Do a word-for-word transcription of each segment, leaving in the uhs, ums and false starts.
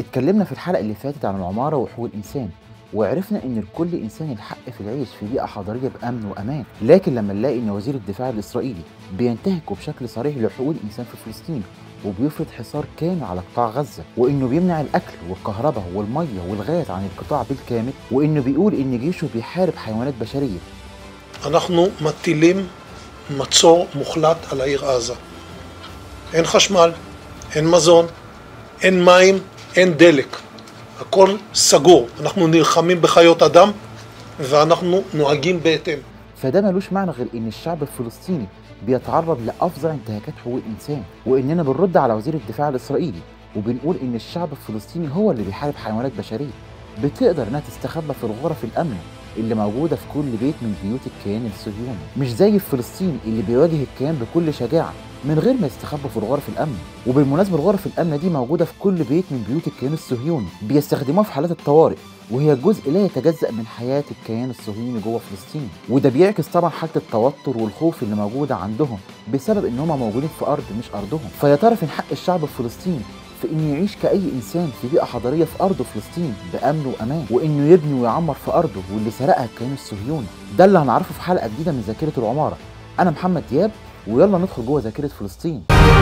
اتكلمنا في الحلقة اللي فاتت عن العمارة وحقوق الإنسان، وعرفنا إن لكل إنسان الحق في العيش في بيئة حضارية بأمن وأمان، لكن لما نلاقي إن وزير الدفاع الإسرائيلي بينتهك بشكل صريح لحقوق الإنسان في فلسطين وبيفرض حصار كامل على قطاع غزة، وإنه بيمنع الأكل والكهرباء والمية والغاز عن القطاع بالكامل، وإنه بيقول إن جيشه بيحارب حيوانات בשרية. אנחנו מטילים מצור מוחלט על העיר עזה. אין חשמל, אין מזון, אין מים, אין דלק. הכל סגור. אנחנו נלחמים בחיות אדם ואנחנו נוהגים בהתאם. فده ملوش معنى غير ان الشعب الفلسطيني بيتعرض لافظع انتهاكات حقوق الانسان، واننا بنرد على وزير الدفاع الاسرائيلي وبنقول ان الشعب الفلسطيني هو اللي بيحارب حيوانات بشريه بتقدر انها تستخبى في الغرف الامنه اللي موجوده في كل بيت من بيوت الكيان الصهيوني، مش زي الفلسطيني اللي بيواجه الكيان بكل شجاعه من غير ما يستخبى في الغرف الامنه. وبالمناسبه الغرف الامنه دي موجوده في كل بيت من بيوت الكيان الصهيوني، بيستخدموها في حالات الطوارئ، وهي جزء لا يتجزأ من حياة الكيان الصهيوني جوه فلسطين. وده بيعكس طبعا حالة التوتر والخوف اللي موجودة عندهم بسبب ان هم موجودين في ارض مش ارضهم. فيا ترى فين حق الشعب الفلسطيني في انه يعيش كأي انسان في بيئة حضارية في ارض فلسطين بأمن وامان، وانه يبني ويعمر في ارضه واللي سرقها الكيان الصهيوني؟ ده اللي هنعرفه في حلقة جديدة من ذاكرة العمارة. انا محمد دياب، ويلا ندخل جوه ذاكرة فلسطين.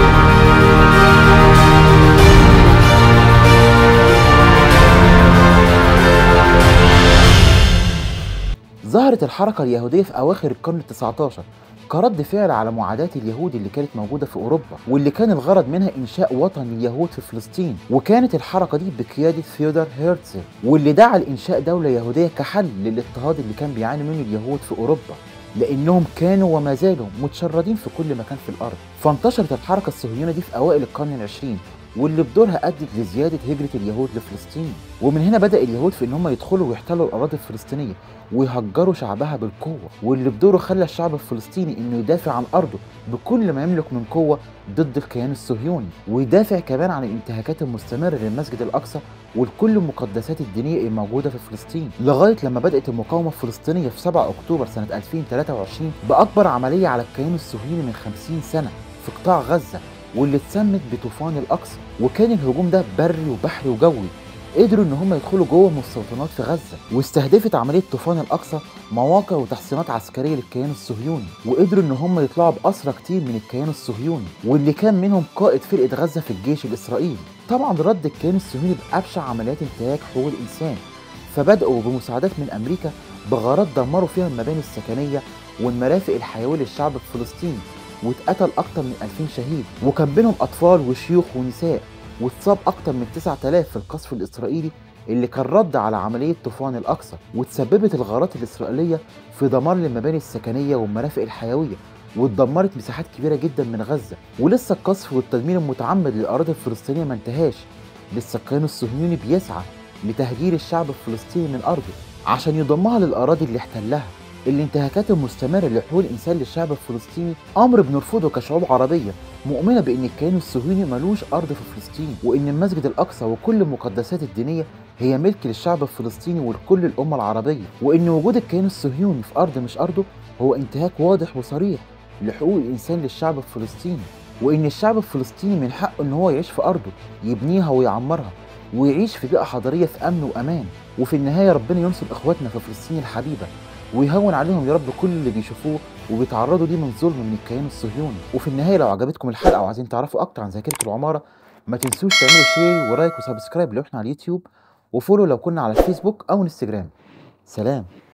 ظهرت الحركة اليهودية في أواخر القرن التاسع عشر كرد فعل على معاداة اليهود اللي كانت موجودة في أوروبا، واللي كان الغرض منها إنشاء وطن لليهود في فلسطين. وكانت الحركة دي بقيادة ثيودور هيرتزل، واللي دعا لإنشاء دولة يهودية كحل للاضطهاد اللي كان بيعاني منه اليهود في أوروبا، لأنهم كانوا وما زالوا متشردين في كل مكان في الأرض. فانتشرت الحركة الصهيونية دي في أوائل القرن العشرين، واللي بدورها أدت لزيادة هجرة اليهود لفلسطين. ومن هنا بدأ اليهود في إن هم يدخلوا ويحتلوا الأراضي الفلسطينية ويهجروا شعبها بالقوة، واللي بدوره خلى الشعب الفلسطيني إنه يدافع عن أرضه بكل ما يملك من قوة ضد الكيان الصهيوني، ويدافع كمان عن الانتهاكات المستمرة للمسجد الأقصى ولكل المقدسات الدينية الموجودة في فلسطين، لغاية لما بدأت المقاومة الفلسطينية في سبعة أكتوبر سنة ألفين وثلاثة وعشرين بأكبر عملية على الكيان الصهيوني من خمسين سنة في قطاع غزة، واللي اتسمت بطوفان الأقصى. وكان الهجوم ده بري وبحري وجوي، قدروا ان هم يدخلوا جوه مستوطنات في غزه، واستهدفت عمليه طوفان الاقصى مواقع وتحصينات عسكريه للكيان الصهيوني، وقدروا ان هم يطلعوا باسرى كتير من الكيان الصهيوني، واللي كان منهم قائد فرقه غزه في الجيش الاسرائيلي. طبعا رد الكيان الصهيوني بابشع عمليات انتهاك حقوق الانسان، فبداوا بمساعدات من امريكا بغرض دمروا فيها المباني السكنيه والمرافق الحيويه للشعب الفلسطيني، واتقتل اكتر من ألفين شهيد، وكان بينهم اطفال وشيوخ ونساء، واتصاب أكتر من تسعة آلاف في القصف الإسرائيلي اللي كان رد على عملية طوفان الأقصى. وتسببت الغارات الإسرائيلية في دمار للمباني السكنية والمرافق الحيوية، واتدمرت مساحات كبيرة جدا من غزة. ولسه القصف والتدمير المتعمد للأراضي الفلسطينية ما انتهاش، لسه الكيان الصهيوني بيسعى لتهجير الشعب الفلسطيني من أرضه عشان يضمها للأراضي اللي احتلها. الانتهاكات المستمرة لحقوق الإنسان للشعب الفلسطيني أمر بنرفضه كشعوب عربية مؤمنة بأن الكيان الصهيوني ملوش أرض في فلسطين، وأن المسجد الأقصى وكل المقدسات الدينية هي ملك للشعب الفلسطيني ولكل الأمة العربية، وأن وجود الكيان الصهيوني في أرض مش أرضه هو انتهاك واضح وصريح لحقوق الإنسان للشعب الفلسطيني، وأن الشعب الفلسطيني من حقه أن هو يعيش في أرضه، يبنيها ويعمرها ويعيش في بيئة حضارية في أمن وأمان. وفي النهاية ربنا ينصر إخواتنا في فلسطين الحبيبة، ويهون عليهم يا رب كل اللي بيشوفوه وبيتعرضوا ليه من ظلم من الكيان الصهيوني. وفي النهايه لو عجبتكم الحلقه وعايزين تعرفوا اكتر عن ذاكره العماره، ما تنسوش تعملوا شير ولايك وسبسكرايب لو احنا على اليوتيوب، وفولو لو كنا على الفيسبوك او انستجرام. سلام.